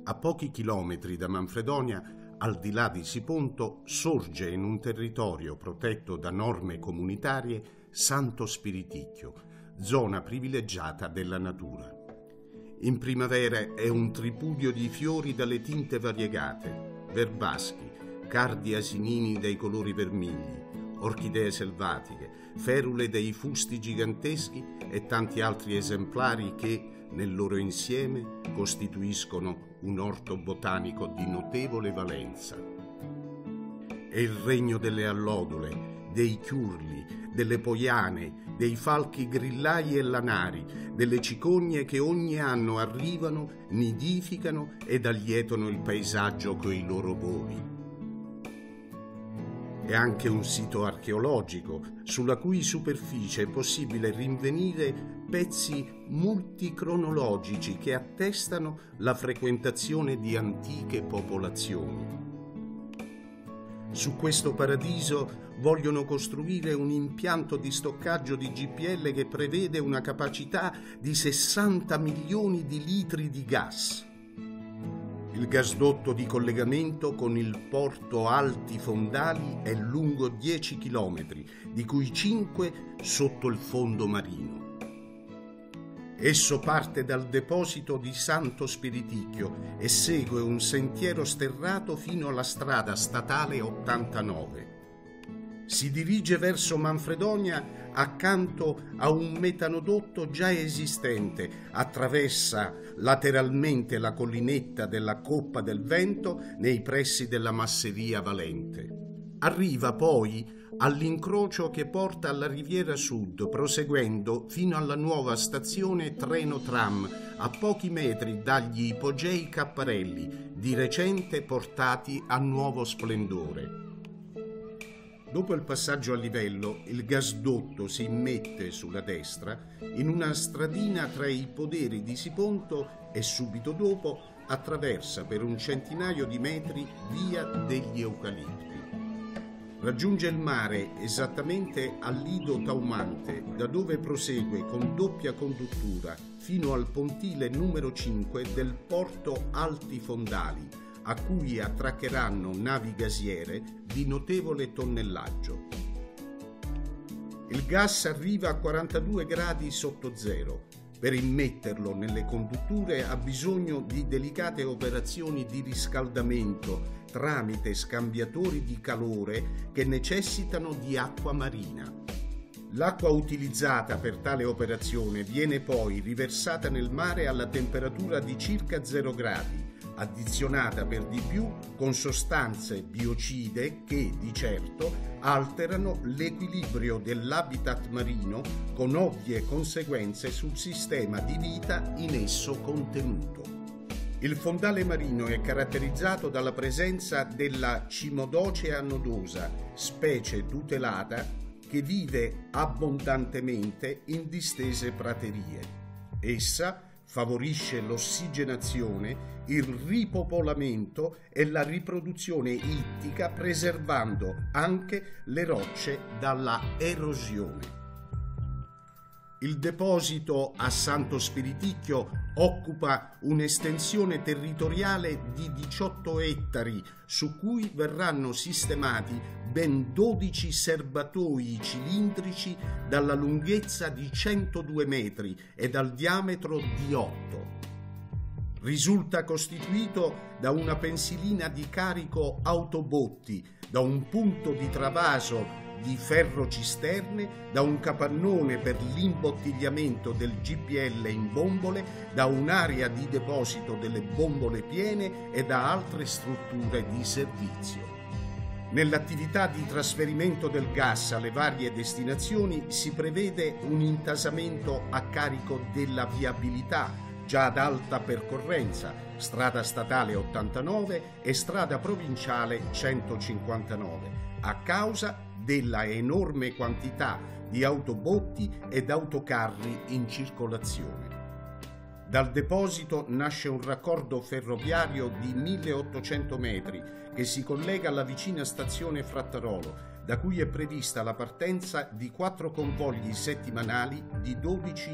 A pochi chilometri da Manfredonia, al di là di Siponto, sorge in un territorio protetto da norme comunitarie Santo Spiriticchio, zona privilegiata della natura. In primavera è un tripudio di fiori dalle tinte variegate, verbaschi, cardi asinini dai colori vermigli, orchidee selvatiche, ferule dei fusti giganteschi e tanti altri esemplari che, nel loro insieme, costituiscono un orto botanico di notevole valenza. È il regno delle allodole, dei chiurli, delle poiane, dei falchi grillai e lanari, delle cicogne che ogni anno arrivano, nidificano ed allietano il paesaggio coi loro voli. È anche un sito archeologico, sulla cui superficie è possibile rinvenire pezzi multicronologici che attestano la frequentazione di antiche popolazioni. Su questo paradiso vogliono costruire un impianto di stoccaggio di GPL che prevede una capacità di 60 milioni di litri di gas. Il gasdotto di collegamento con il porto Alti Fondali è lungo 10 km, di cui 5 sotto il fondo marino. Esso parte dal deposito di Santo Spiriticchio e segue un sentiero sterrato fino alla strada statale 89. Si dirige verso Manfredonia accanto a un metanodotto già esistente, attraversa lateralmente la collinetta della Coppa del Vento nei pressi della masseria Valente. Arriva poi all'incrocio che porta alla Riviera Sud, proseguendo fino alla nuova stazione treno-tram, a pochi metri dagli ipogei Capparelli, di recente portati a nuovo splendore. Dopo il passaggio a livello, il gasdotto si immette sulla destra in una stradina tra i poderi di Siponto e subito dopo attraversa per un centinaio di metri via degli Eucalipti. Raggiunge il mare esattamente al Lido Taumante, da dove prosegue con doppia conduttura fino al pontile numero 5 del porto Alti Fondali, a cui attraccheranno navi gasiere di notevole tonnellaggio. Il gas arriva a 42 gradi sotto zero. Per immetterlo nelle condutture ha bisogno di delicate operazioni di riscaldamento tramite scambiatori di calore che necessitano di acqua marina. L'acqua utilizzata per tale operazione viene poi riversata nel mare alla temperatura di circa 0 gradi, addizionata per di più con sostanze biocide che, di certo, alterano l'equilibrio dell'habitat marino con ovvie conseguenze sul sistema di vita in esso contenuto. Il fondale marino è caratterizzato dalla presenza della Cimodocea nodosa, specie tutelata che vive abbondantemente in distese praterie. Essa favorisce l'ossigenazione, il ripopolamento e la riproduzione ittica, preservando anche le rocce dalla erosione. Il deposito a Santo Spiriticchio occupa un'estensione territoriale di 18 ettari, su cui verranno sistemati ben 12 serbatoi cilindrici dalla lunghezza di 102 metri e dal diametro di 8. Risulta costituito da una pensilina di carico autobotti, da un punto di travaso di ferro cisterne, da un capannone per l'imbottigliamento del GPL in bombole, da un'area di deposito delle bombole piene e da altre strutture di servizio. Nell'attività di trasferimento del gas alle varie destinazioni si prevede un intasamento a carico della viabilità, già ad alta percorrenza, strada statale 89 e strada provinciale 159, a causa della enorme quantità di autobotti ed autocarri in circolazione. Dal deposito nasce un raccordo ferroviario di 1800 metri che si collega alla vicina stazione Frattarolo, da cui è prevista la partenza di 4 convogli settimanali di 12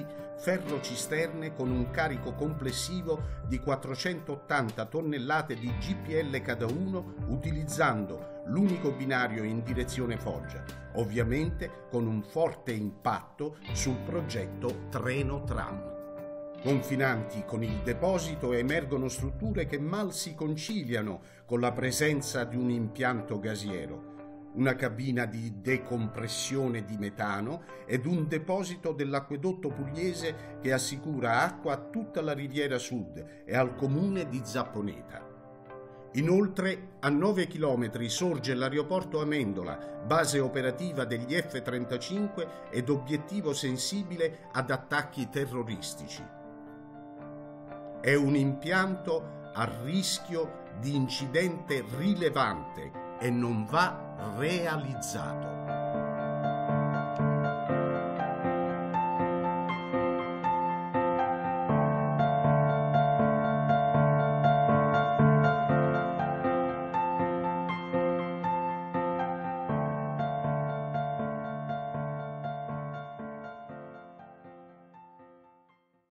ferrocisterne con un carico complessivo di 480 tonnellate di GPL cada uno, utilizzando l'unico binario in direzione Foggia, ovviamente con un forte impatto sul progetto treno-tram. Confinanti con il deposito emergono strutture che mal si conciliano con la presenza di un impianto gasiero, una cabina di decompressione di metano ed un deposito dell'acquedotto pugliese che assicura acqua a tutta la Riviera Sud e al comune di Zapponeta. Inoltre, a 9 chilometri sorge l'aeroporto Amendola, base operativa degli F-35 ed obiettivo sensibile ad attacchi terroristici. È un impianto a rischio di incidente rilevante e non va realizzato.